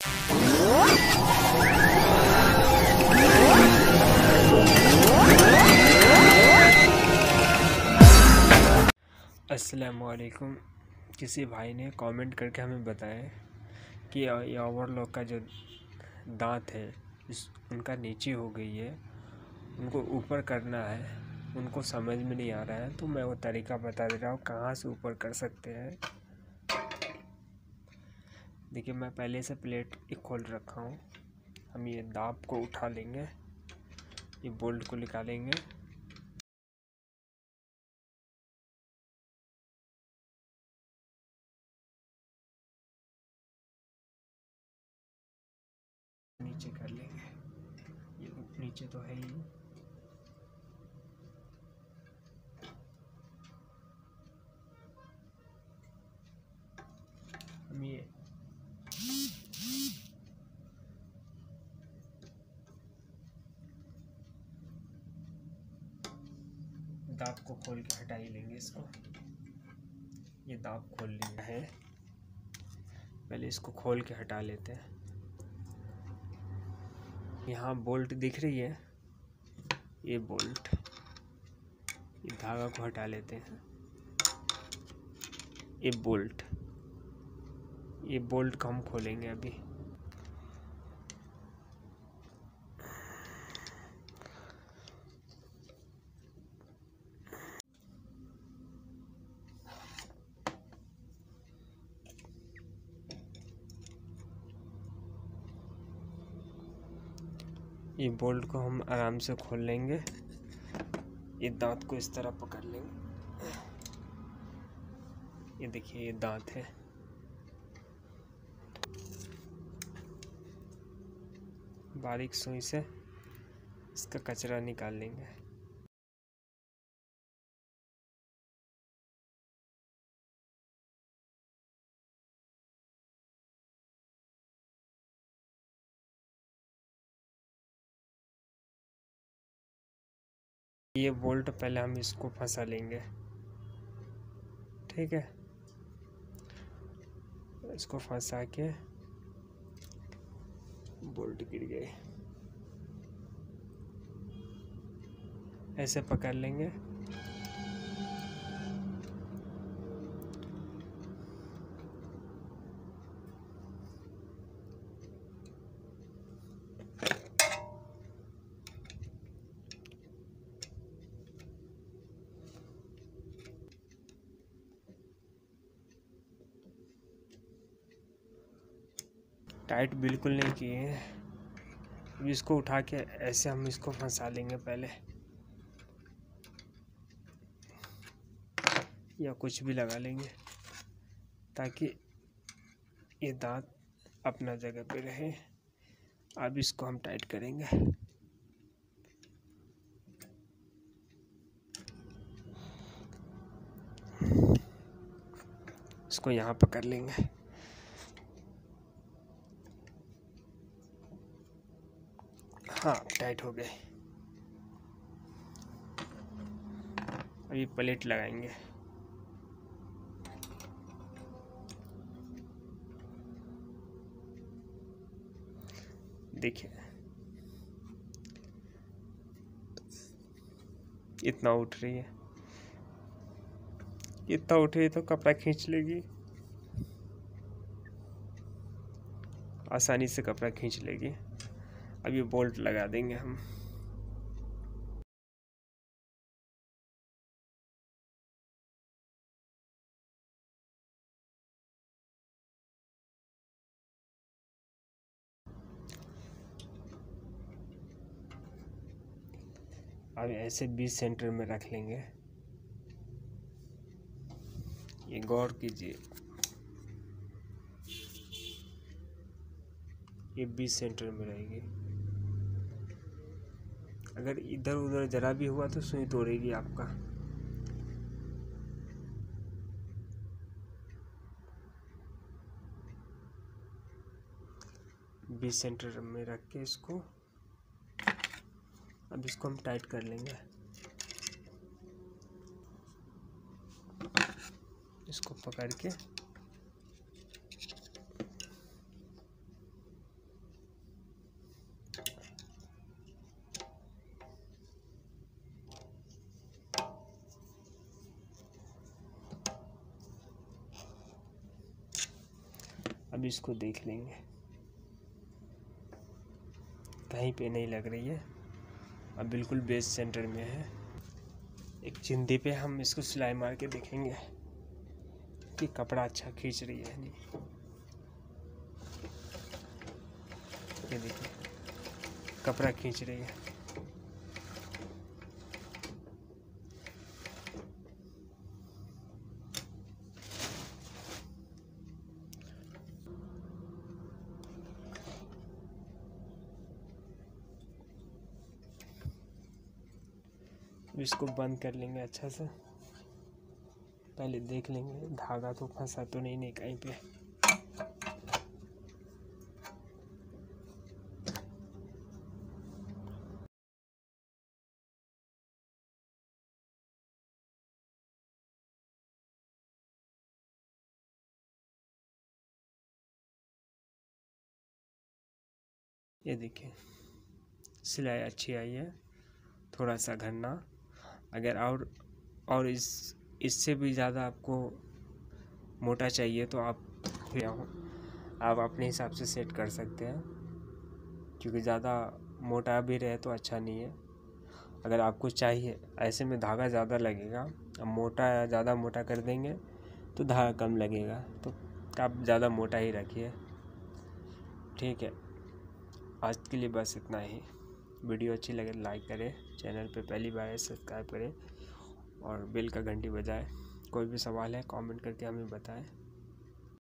अस्सलामुअलैकुम। किसी भाई ने कमेंट करके हमें बताया कि ये ओवरलॉक का जो दांत है उनका नीचे हो गई है, उनको ऊपर करना है, उनको समझ में नहीं आ रहा है। तो मैं वो तरीका बता दे रहा हूँ कहाँ से ऊपर कर सकते हैं। देखिए, मैं पहले से प्लेट खोल रखा हूँ। हम ये दांत को उठा लेंगे, ये बोल्ट को निकालेंगे, नीचे कर लेंगे। ये नीचे तो है ही। हम ये दांत को खोल के हटा ही लेंगे इसको। ये दांत खोल लिया है, पहले इसको खोल के हटा लेते हैं। यहाँ बोल्ट दिख रही है, ये बोल्ट, ये धागा को हटा लेते हैं। ये बोल्ट को हम खोलेंगे अभी। ये बोल्ट को हम आराम से खोल लेंगे। ये दांत को इस तरह पकड़ लेंगे। ये देखिए, ये दांत है। बारीक सुई से इसका कचरा निकाल लेंगे। ये बोल्ट पहले हम इसको फंसा लेंगे, ठीक है। इसको फंसा के बोल्ट गिर गए, ऐसे पकड़ लेंगे। टाइट बिल्कुल नहीं किए हैं। अब इसको उठा के ऐसे हम इसको फंसा लेंगे पहले, या कुछ भी लगा लेंगे ताकि ये दांत अपना जगह पे रहे। अब इसको हम टाइट करेंगे। इसको यहाँ पकड़ लेंगे। हाँ, टाइट हो गए। अभी प्लेट लगाएंगे। देखिए, इतना उठ रही है, इतना उठ रही है तो कपड़ा खींच लेगी, आसानी से कपड़ा खींच लेगी। अब ये बोल्ट लगा देंगे हम। अब ऐसे 20 सेंटर में रख लेंगे। ये गौर कीजिए, ये 20 सेंटर में रहेगी। अगर इधर उधर जरा भी हुआ तो सुई तोड़ेगी आपका। बीस सेंटर में रख के इसको, अब इसको हम टाइट कर लेंगे। इसको पकड़ के अब इसको देख लेंगे, कहीं पे नहीं लग रही है। अब बिल्कुल बेस सेंटर में है। एक चिंदी पे हम इसको सिलाई मार के देखेंगे कि कपड़ा अच्छा खींच रही है नहीं। ये देखिए कपड़ा खींच रही है। इसको बंद कर लेंगे अच्छा से, पहले देख लेंगे धागा तो फंसा तो नहीं कहीं पे। ये देखिए सिलाई अच्छी आई है, थोड़ा सा घना। अगर और इससे भी ज़्यादा आपको मोटा चाहिए तो आप अपने हिसाब से सेट कर सकते हैं, क्योंकि ज़्यादा मोटा भी रहे तो अच्छा नहीं है। अगर आपको चाहिए ऐसे में धागा ज़्यादा लगेगा, अब ज़्यादा मोटा कर देंगे तो धागा कम लगेगा, तो आप ज़्यादा मोटा ही रखिए। ठीक है, आज के लिए बस इतना ही। वीडियो अच्छी लगे लाइक करें, चैनल पे पहली बार है सब्सक्राइब करें और बेल का घंटी बजाएं। कोई भी सवाल है कमेंट करके हमें बताएं।